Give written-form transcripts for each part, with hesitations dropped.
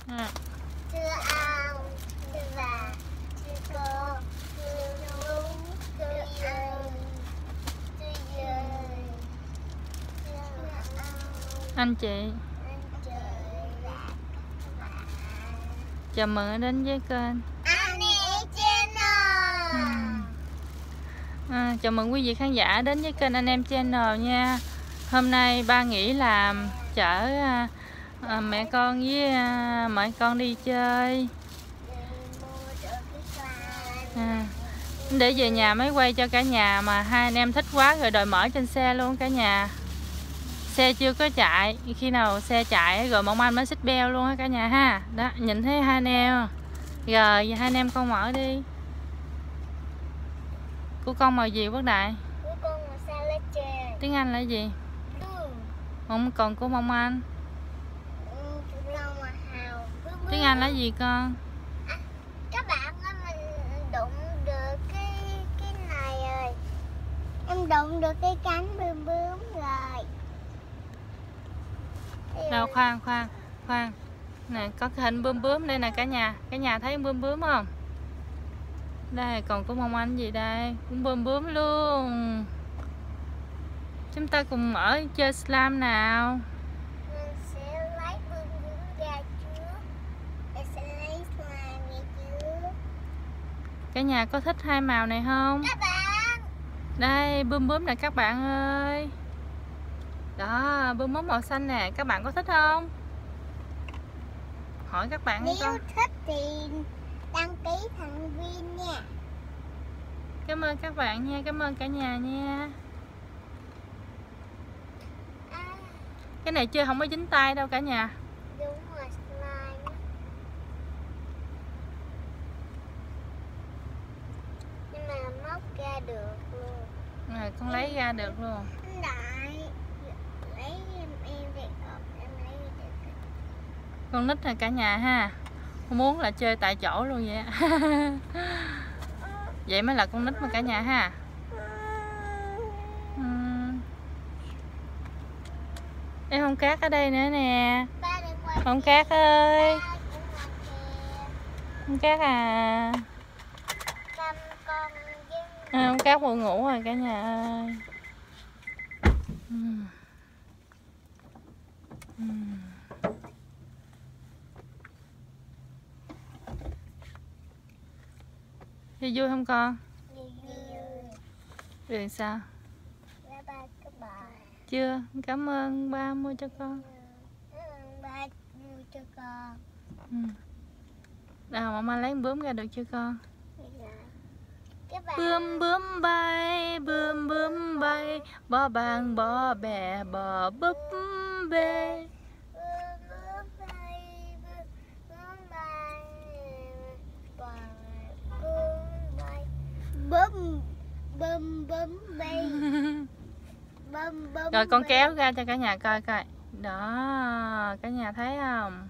À. Thưa ông, thưa bà, thưa cô, thưa chú, thưa anh, thưa dì, thưa Anh chị, anh chị và các bạn. chào mừng đã đến với kênh Annie Channel. Chào mừng quý vị khán giả đến với kênh Anh Em Channel nha. Hôm nay ba nghỉ làm, chở mẹ con với mọi con đi chơi. Để về nhà mới quay cho cả nhà, mà hai anh em thích quá rồi đòi mở trên xe luôn cả nhà. Xe chưa có chạy, khi nào xe chạy rồi mong anh mới xích beo luôn á cả nhà ha. Đó, nhìn thấy hai anh em rồi, hai anh em con mở đi. Của con màu gì Quốc Đại? Của con màu xanh lá trời. Tiếng Anh là gì? Blue. Không, còn của mong anh. Con màu hào. Tiếng Anh là gì con? Các bạn ơi, mình đụng được cái này rồi. Em đụng được cái cánh bướm bướm rồi. Đâu, khoan. Nè, có cái hình bướm bướm đây nè cả nhà. Cả nhà thấy bướm bướm không? Đây, còn của mong anh gì đây? Cũng bướm bướm luôn. Chúng ta cùng mở chơi slime nào. Mình sẽ lấy bướm bướm ra trước. Mình sẽ lấy slime ra trước. Cả nhà có thích hai màu này không? Các bạn. Đây, bướm bướm nè các bạn ơi. Đó, bướm bướm màu xanh nè, các bạn có thích không? Hỏi các bạn đi con. Nếu thích thì đăng ký thành viên nha. Cảm ơn các bạn nha, cảm ơn cả nhà nha. Cái này chơi không có dính tay đâu cả nhà. Đúng rồi, slime. Nhưng mà móc ra được luôn. Rồi, con lấy ra được luôn. Đại lấy em về cọp, em lấy được. Con nít là cả nhà ha. Con muốn là chơi tại chỗ luôn vậy. Vậy mới là con nít mà cả nhà ha. Em không cát ở đây nữa nè. Không cát ơi. Không cát à. Không cát buồn ngủ rồi cả nhà ơi. Thì vui không con? Rồi sao? Chưa, cảm ơn ba mua cho con. Ba mua cho con. Đâu mama lấy bướm ra được chưa con? Bạn... Bướm bướm bay, bó bang bó bè bò búp bê. Bướm bướm bướm bay. Bướm bướm. Rồi con kéo ra cho cả nhà coi coi. Đó, cả nhà thấy không?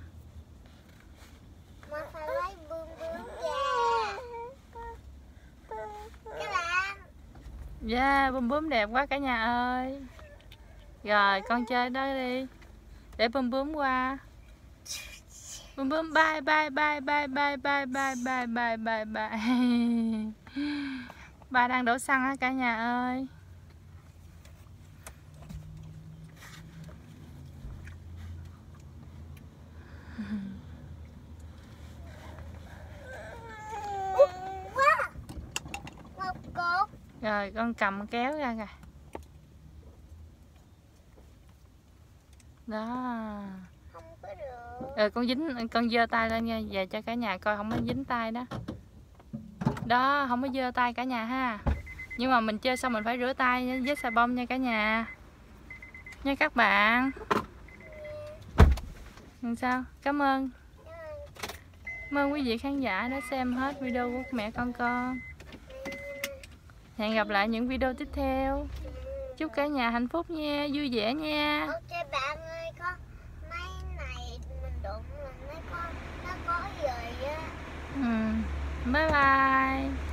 Mà phải lấy bướm bướm ra. Các bạn. Yeah, bướm bướm đẹp quá cả nhà ơi. Rồi con chơi đó đi. Để bướm bướm qua. Bướm bướm bye bye bye bye bye bye bye bye bye bye bye. Ba đang đổ xăng á cả nhà ơi. Rồi con cầm kéo ra kìa. Đó. Không có được. Rồi con dính, con giơ tay lên nha, về cho cả nhà coi không có dính tay đó. Đó, không có giơ tay cả nhà ha. Nhưng mà mình chơi xong mình phải rửa tay với xà bông nha cả nhà. Nha các bạn. Sao? Cảm ơn. Cảm ơn quý vị khán giả đã xem hết video của mẹ con. Hẹn gặp lại những video tiếp theo. Chúc cả nhà hạnh phúc nha, vui vẻ nha. Ok bạn ơi, có mấy này mình đụng là nó có rồi á. Bye bye.